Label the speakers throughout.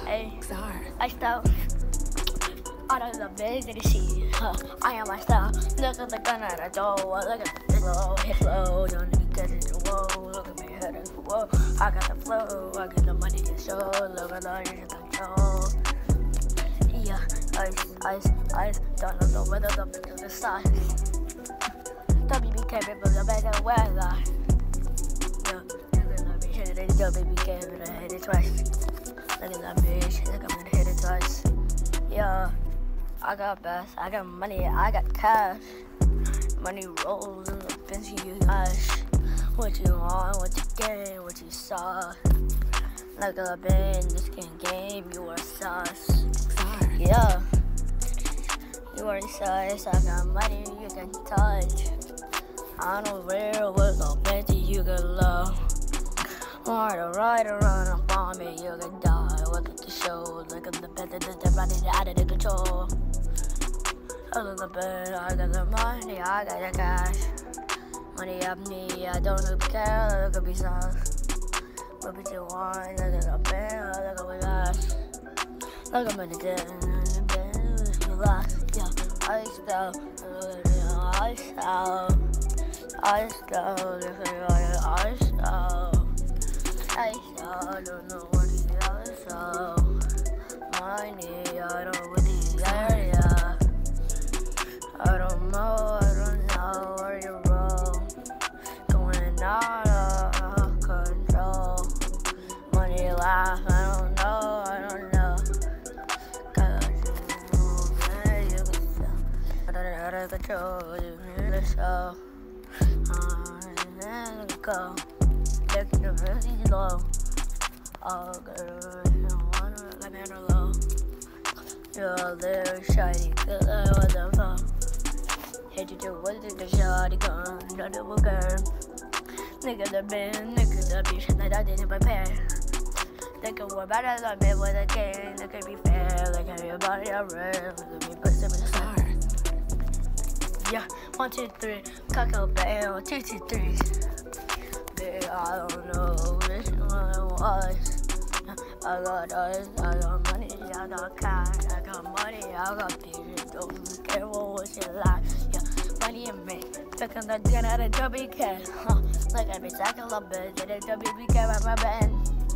Speaker 1: Hey,
Speaker 2: Czar.
Speaker 1: I style. I don't love this that you see. I am my style. Look at the gun at the door. Look at the flow. Hit slow. Don't need to get it. Whoa. Look at me heading. Whoa. I got the flow. I got the money to show. Look at all your control. Yeah. Ice. Don't know the weather. Up into the sky. WBK, but the better weather. Yeah. Look at that bitch. Hit it. WBK, but I hit it twice. Look at that bitch. Look, I'm gonna hit it twice. Yeah. I got best, I got money, I got cash. Money rolls in the Benz, you guys. What you want, what you gain, what you saw. Like a band, this game, you are sus. Yeah. You are sus, I got money you can touch. I know where with a Benz you can love. Or to ride around and bomb it, you can die. Look at the show, look at the bed, the body out of the control. I got the bed, I got the money, I got the cash. Money up me, I don't look care, look at me sauce. What you want, look at the bed, look at my gosh. Look at me dead, you lost, yeah. I style, I style, I don't know what the other so. Money, I don't know what the area. I don't know where you roll. Going out of control. Money laugh, I don't know. Cause you move, man, you can sell. Out of control, you hear the show. Then go. Look at the really low. Oh, girl, I don't wanna let me on low. You're there, shiny, cause I was the phone. Hit you to what did the shawty gun, not the girl. Nigga the band, nigga the bitch, and I didn't prepare. They can work better than me with a game, they can be fair, like everybody around. Look at me, put some in the star. Yeah, 1, 2, 3, Coco Bell, 2, 2, 3. I don't know which one it was. I got ice, I got money, I got cash, I got money, I got beer. Don't care what you like. Yeah, money and me. Look at the gun at a WK. Like every second of it, did a WK at my band.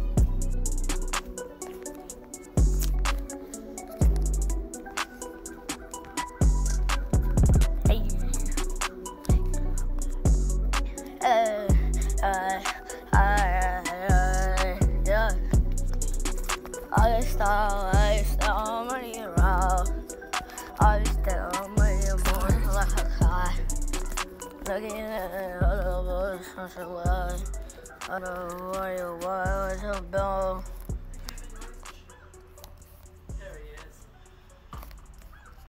Speaker 1: I style money around. I style money more like a high. Looking at all the boys, I don't know where you are, what's your bill.